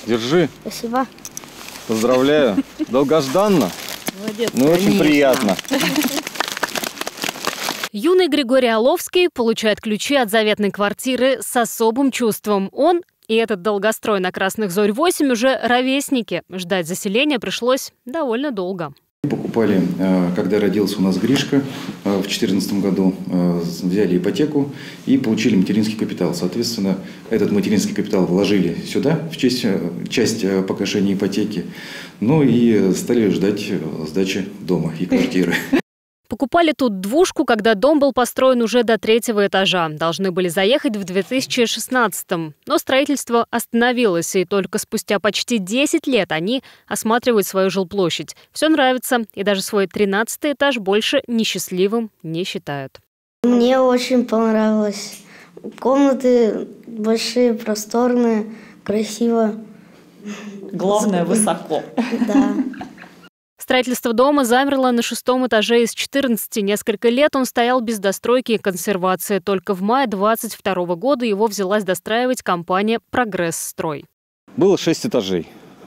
Держи. Спасибо. Поздравляю. Долгожданно. Молодец. Ну, очень приятно. Юный Григорий Оловский получает ключи от заветной квартиры с особым чувством. Он и этот долгострой на Красных Зорь-8 уже ровесники. Ждать заселения пришлось довольно долго. Покупали, когда родился у нас Гришка, в 2014 году взяли ипотеку и получили материнский капитал. Соответственно, этот материнский капитал вложили сюда, в часть погашения ипотеки, ну и стали ждать сдачи дома и квартиры. Покупали тут двушку, когда дом был построен уже до 3-го этажа. Должны были заехать в 2016-м. Но строительство остановилось, и только спустя почти 10 лет они осматривают свою жилплощадь. Все нравится, и даже свой 13-й этаж больше несчастливым не считают. Мне очень понравилось. Комнаты большие, просторные, красиво. Главное, высоко. Да. Строительство дома замерло на 6-м этаже из 14. Несколько лет он стоял без достройки и консервации. Только в мае 2022 года его взялась достраивать компания «Прогресс-строй». Было 6 этажей.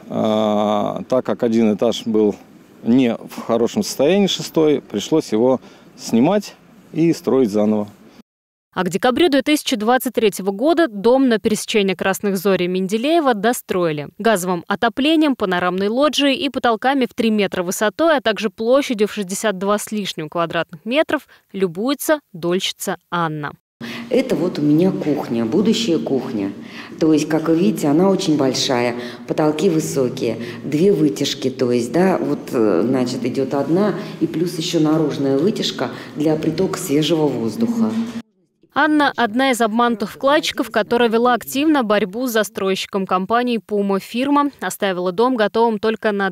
Так как один этаж был не в хорошем состоянии, 6-й, пришлось его снимать и строить заново. А к декабрю 2023 года дом на пересечении Красных Зорь и Менделеева достроили. Газовым отоплением, панорамной лоджией и потолками в 3 метра высотой, а также площадью в 62 с лишним квадратных метров любуется дольщица Анна. Это вот у меня кухня, будущая кухня. То есть, как вы видите, она очень большая, потолки высокие, 2 вытяжки, то есть, да, вот, значит, идет одна, и плюс еще наружная вытяжка для притока свежего воздуха. Анна – одна из обманутых вкладчиков, которая вела активно борьбу с застройщиком компании «Пума». Фирма оставила дом готовым только на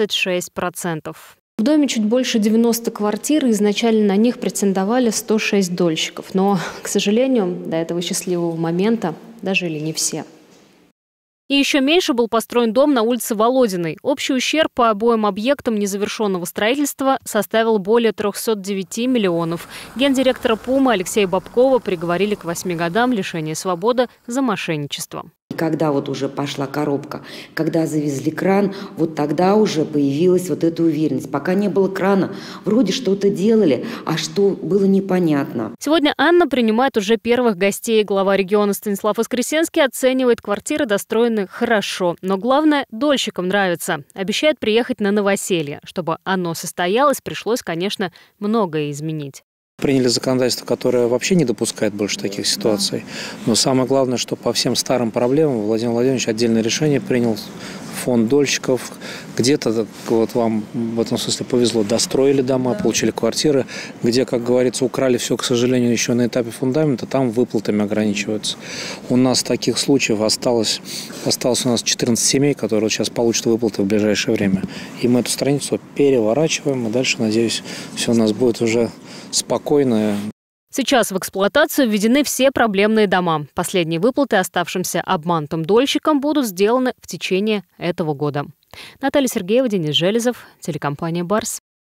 26%. В доме чуть больше 90 квартир, и изначально на них претендовали 106 дольщиков. Но, к сожалению, до этого счастливого момента дожили не все. И еще меньше был построен дом на улице Володиной. Общий ущерб по обоим объектам незавершенного строительства составил более 309 миллионов. Гендиректора «Пумы» Алексея Бабкова приговорили к 8 годам лишения свободы за мошенничество. И когда вот уже пошла коробка, когда завезли кран, вот тогда уже появилась вот эта уверенность. Пока не было крана, вроде что-то делали, а что было непонятно. Сегодня Анна принимает уже первых гостей. Глава региона Станислав Воскресенский оценивает квартиры, достроены хорошо. Но главное, дольщикам нравится. Обещает приехать на новоселье. Чтобы оно состоялось, пришлось, конечно, многое изменить. Приняли законодательство, которое вообще не допускает больше таких ситуаций. Но самое главное, что по всем старым проблемам Владимир Владимирович отдельное решение принял. Фонд дольщиков. Где-то вот вам в этом смысле повезло. Достроили дома, получили квартиры. Где, как говорится, украли все, к сожалению, еще на этапе фундамента, там выплатами ограничиваются. У нас таких случаев осталось у нас 14 семей, которые сейчас получат выплаты в ближайшее время. И мы эту страницу переворачиваем. И дальше, надеюсь, все у нас будет уже спокойно. Сейчас в эксплуатацию введены все проблемные дома. Последние выплаты оставшимся обманутым дольщикам будут сделаны в течение этого года. Наталья Сергеева, Денис Железов, телекомпания «Барс».